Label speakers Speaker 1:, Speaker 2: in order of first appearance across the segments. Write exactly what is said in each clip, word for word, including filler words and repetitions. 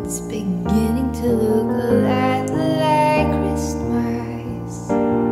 Speaker 1: It's beginning to look a lot like Christmas.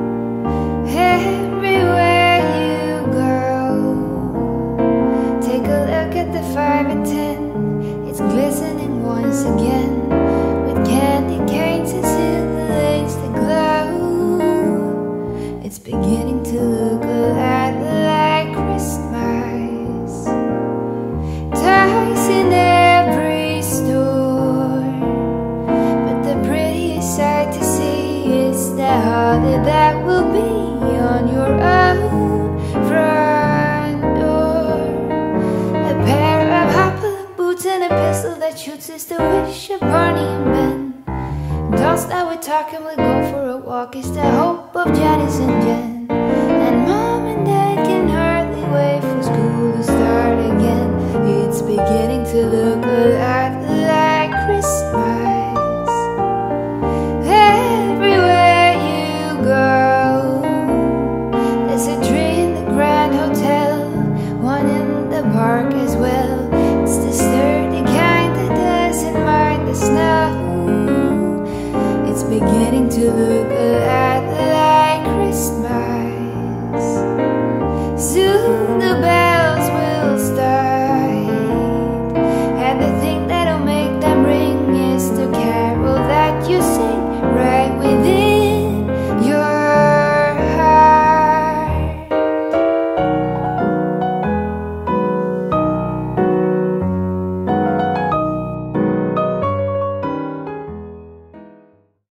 Speaker 1: Everywhere you go, take a look at the five and ten. It's glistening once again, with candy canes and silver lanes that glow. It's beginning to look a lot like Christmas. Toys in every store, but the prettiest sight to see is the holly that will be on your own front door. A pair of hopper boots and a pistol that shoots is the wish of Barney and Ben. Dolls that we're talking will go for a walk is the hope of Janice and Jen. And Mom and Dad can hardly wait for school to start again. It's beginning to look a lot